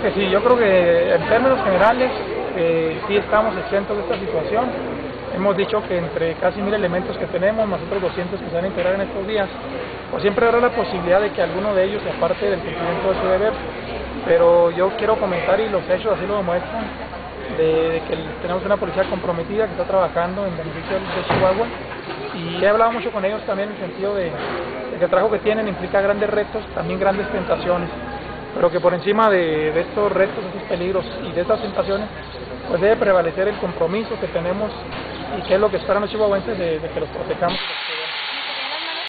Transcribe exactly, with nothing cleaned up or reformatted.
supuesto que sí, yo creo que en términos generales eh, sí estamos exentos de esta situación. Hemos dicho que entre casi mil elementos que tenemos, más otros doscientos que se van a integrar en estos días, pues siempre habrá la posibilidad de que alguno de ellos se aparte del cumplimiento de su deber, pero yo quiero comentar, y los hechos así lo demuestran, de, de que tenemos una policía comprometida que está trabajando en beneficio de Chihuahua, y he hablado mucho con ellos también en el sentido de, de que el trabajo que tienen implica grandes retos, también grandes tentaciones, pero que por encima de, de estos retos, de estos peligros y de estas tentaciones, pues debe prevalecer el compromiso que tenemos y que es lo que esperan los chihuahuenses de, de que los protejamos.